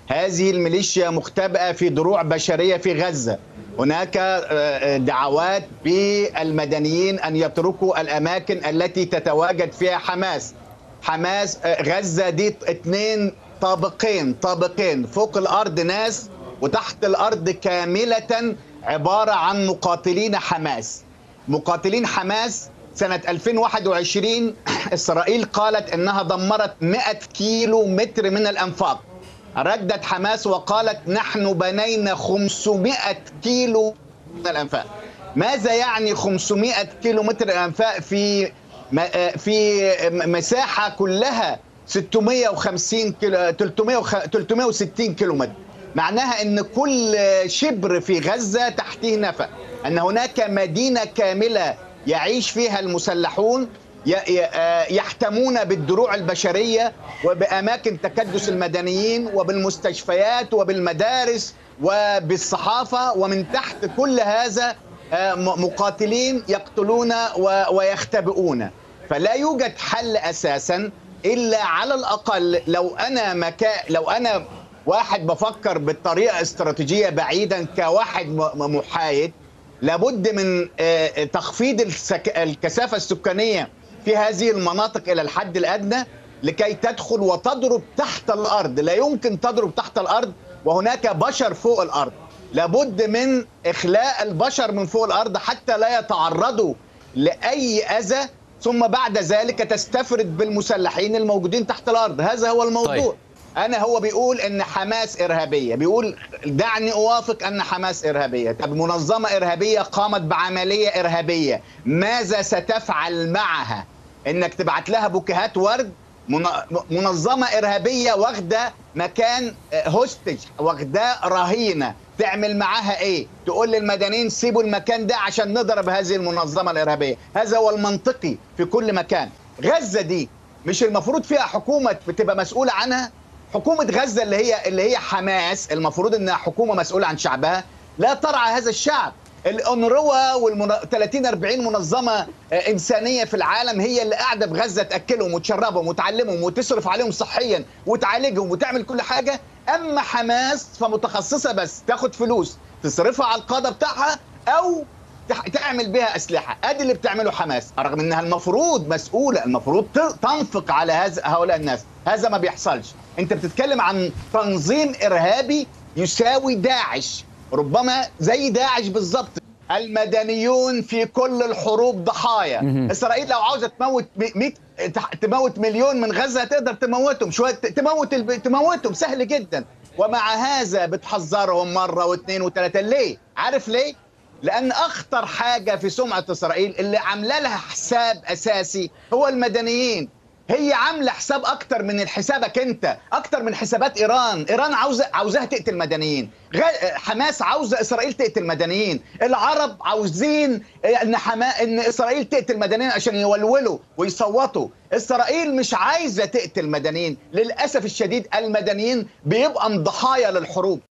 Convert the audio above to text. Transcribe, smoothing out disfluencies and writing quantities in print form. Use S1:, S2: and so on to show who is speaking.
S1: هذه الميليشيا مختبئة في دروع بشرية في غزة. هناك دعوات بالمدنيين أن يتركوا الأماكن التي تتواجد فيها حماس. غزة دي اتنين طابقين، فوق الأرض ناس وتحت الأرض كاملة عبارة عن مقاتلين حماس. مقاتلين حماس سنة 2021 إسرائيل قالت أنها دمرت 100 كيلو متر من الأنفاق. ردت حماس وقالت نحن بنينا 500 كيلو من الأنفاق. ماذا يعني 500 كيلو متر الأنفاق في مساحة كلها 650 كيلو 360 كيلو متر؟ معناها أن كل شبر في غزة تحته نفق، أن هناك مدينة كاملة يعيش فيها المسلحون يحتمون بالدروع البشرية وبأماكن تكدس المدنيين وبالمستشفيات وبالمدارس وبالصحافة، ومن تحت كل هذا مقاتلين يقتلون ويختبئون. فلا يوجد حل أساسا إلا على الأقل لو أنا واحد بفكر بالطريقة استراتيجية بعيدا كواحد محايد، لابد من تخفيض الكثافة السكانية في هذه المناطق إلى الحد الأدنى لكي تدخل وتضرب تحت الأرض. لا يمكن تضرب تحت الأرض وهناك بشر فوق الأرض. لابد من إخلاء البشر من فوق الأرض حتى لا يتعرضوا لأي أذى، ثم بعد ذلك تستفرد بالمسلحين الموجودين تحت الأرض. هذا هو الموضوع. طيب. هو بيقول ان حماس ارهابيه، بيقول دعني اوافق ان حماس ارهابيه. طب منظمه ارهابيه قامت بعمليه ارهابيه، ماذا ستفعل معها؟ انك تبعت لها بوكيهات ورد؟ منظمه ارهابيه واخده مكان هوستج، واخده رهينه، تعمل معاها ايه؟ تقول للمدنيين سيبوا المكان ده عشان نضرب هذه المنظمه الارهابيه. هذا هو المنطقي في كل مكان. غزه دي مش المفروض فيها حكومه بتبقى مسؤوله عنها؟ حكومة غزة اللي هي حماس المفروض انها حكومة مسؤولة عن شعبها، لا ترعى هذا الشعب. الأونروا وال30 40 منظمة إنسانية في العالم هي اللي قاعدة في غزة تأكلهم وتشربهم وتعلمهم وتصرف عليهم صحيا وتعالجهم وتعمل كل حاجة. أما حماس فمتخصصة بس تاخد فلوس تصرفها على القادة بتاعها أو تعمل بها أسلحة. أدي اللي بتعمله حماس، رغم أنها المفروض مسؤولة، المفروض تنفق على هؤلاء الناس. هذا ما بيحصلش. أنت بتتكلم عن تنظيم إرهابي يساوي داعش، ربما زي داعش بالضبط. المدنيون في كل الحروب ضحايا. إسرائيل لو عاوزة تموت مليون من غزة تقدر تموتهم، شوية تموتهم سهل جدا. ومع هذا بتحذرهم مرة واثنين وثلاثة. ليه؟ عارف ليه؟ لأن أخطر حاجة في سمعة إسرائيل اللي عاملة لها حساب أساسي هو المدنيين. هي عاملة حساب أكتر من حسابك أنت، أكتر من حسابات إيران. إيران عاوزاها تقتل مدنيين، حماس عاوزة إسرائيل تقتل مدنيين، العرب عاوزين إن إسرائيل تقتل مدنيين عشان يولولوا ويصوتوا. إسرائيل مش عايزة تقتل مدنيين. للأسف الشديد المدنيين بيبقى ضحايا للحروب.